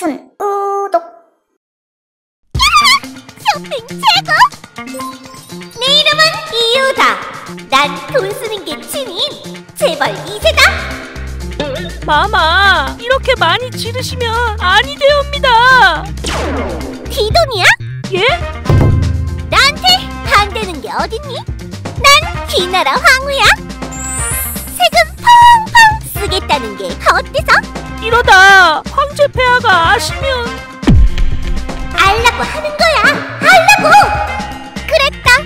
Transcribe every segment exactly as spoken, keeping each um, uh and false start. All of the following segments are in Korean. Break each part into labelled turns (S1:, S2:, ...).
S1: 추천, 구독.
S2: 쇼핑 최고! 내 이름은 이유다. 난 돈 쓰는 게 취미인 재벌 이 세다.
S3: 마마, 이렇게 많이 지르시면 아니 되옵니다.
S2: 뒷돈이야?
S3: 예?
S2: 나한테 반대는 게 어딨니? 난 귀나라 황후야. 세금 펑펑 쓰겠다는 게 어때서?
S3: 이러다 황제 폐하가 아시면...
S2: 알라고 하는 거야. 알라고! 그랬다.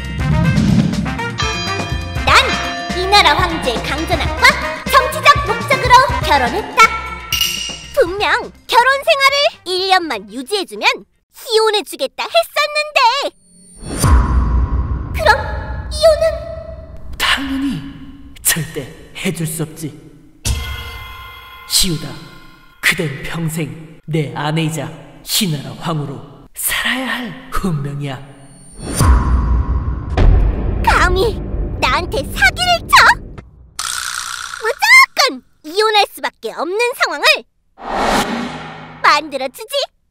S2: 난 이 나라 황제 강전학과 정치적 목적으로 결혼했다. 분명 결혼 생활을 일 년만 유지해주면 이혼해주겠다 했었는데, 그럼 이혼은?
S4: 당연히 절대 해줄 수 없지. 시우다, 그댄 평생 내 아내이자 희나라 황후로 살아야 할 운명이야.
S2: 감히 나한테 사기를 쳐? 무조건 이혼할 수밖에 없는 상황을 만들어주지.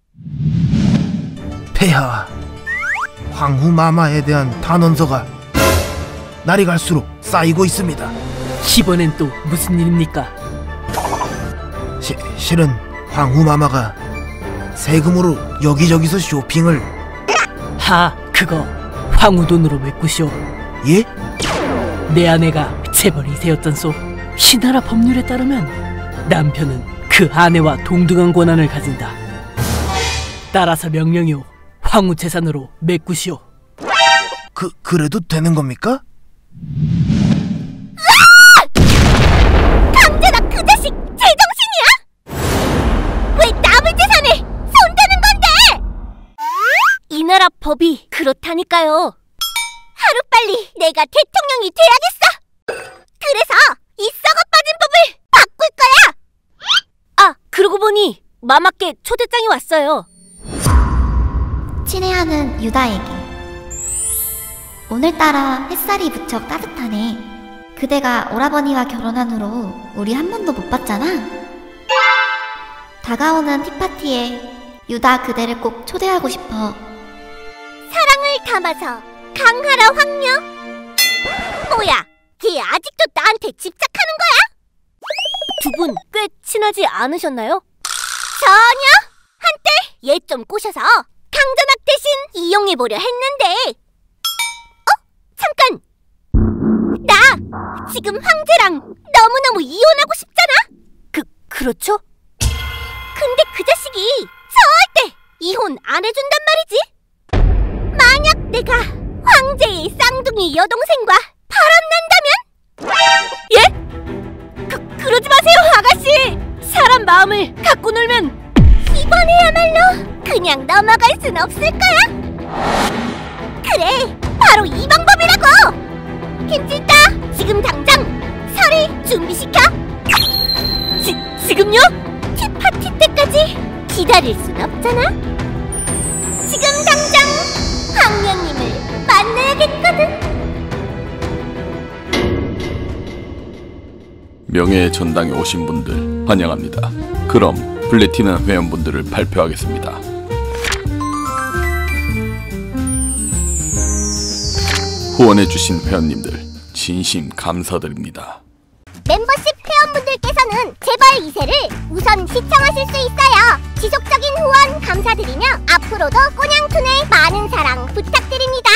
S5: 폐하, 황후 마마에 대한 탄원서가 날이 갈수록 쌓이고 있습니다.
S4: 이번엔 또 무슨 일입니까?
S5: 시, 실은 황후 마마가 세금으로 여기저기서 쇼핑을...
S4: 하, 그거 황후 돈으로 메꾸시오.
S5: 예?
S4: 내 아내가 재벌 이 세였던소. 희나라 법률에 따르면 남편은 그 아내와 동등한 권한을 가진다. 따라서 명령이오, 황후 재산으로 메꾸시오.
S5: 그, 그래도 되는 겁니까?
S2: 강제나 그 자식 제정신이야? 왜 남의 재산에 손대는 건데? 이 나라 법이 그렇다니까요. 하루빨리 내가 대통령이 돼야겠어. 그래서 이 썩어 빠진 법을 바꿀 거야. 아, 그러고 보니 마마께 초대장이 왔어요.
S1: 친애하는 유다에게. 오늘따라 햇살이 무척 따뜻하네. 그대가 오라버니와 결혼한 후로 우리 한 번도 못 봤잖아. 다가오는 티파티에 유다 그대를 꼭 초대하고 싶어.
S2: 사랑을 담아서 강하라 황녀? 뭐야, 걔 아직도 나한테 집착하는 거야? 두 분 꽤 친하지 않으셨나요? 전혀! 한때 얘 좀 꼬셔서 강전학 대신 이용해보려 했는데. 어? 잠깐! 나 지금 황제랑 너무너무 이혼하고 싶잖아? 그, 그렇죠? 근데 그 자식이 절대 이혼 안 해준단 말이지? 만약 내가 황제의 쌍둥이 여동생과 바람난다면? 예? 그, 그러지 마세요, 아가씨! 사람 마음을 갖고 놀면 이번에야말로 그냥 넘어갈 순 없을 거야? 그래, 바로 이 방법이라고! 김칠다, 지금 당장 서리 준비시켜! 지, 지금요? 티파티 때까지 기다릴 순 없잖아? 지금 당장 황녀님을 만나야겠거든.
S6: 명예의 전당에 오신 분들 환영합니다. 그럼 플래티넘 회원분들을 발표하겠습니다. 후원해주신 회원님들 진심 감사드립니다.
S2: 멤버십 회원분들께서는 재벌 이 세를 우선 시청하실 수 있어요. 지속적인 후원 감사드리며 앞으로도 꼬냥툰에 많은 사랑 부탁드립니다.